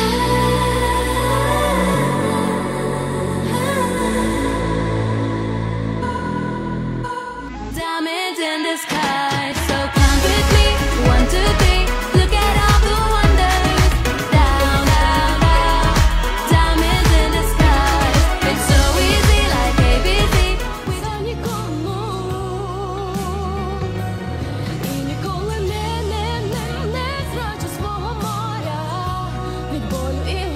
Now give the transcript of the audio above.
Diamonds in the sky, so count with me. 1, 2, 3. Look at all the wonders. Down, down, down. Diamonds in the sky. It's so easy, like ABC. Sta nikomu і ніколи не зраджу свого моря від болю і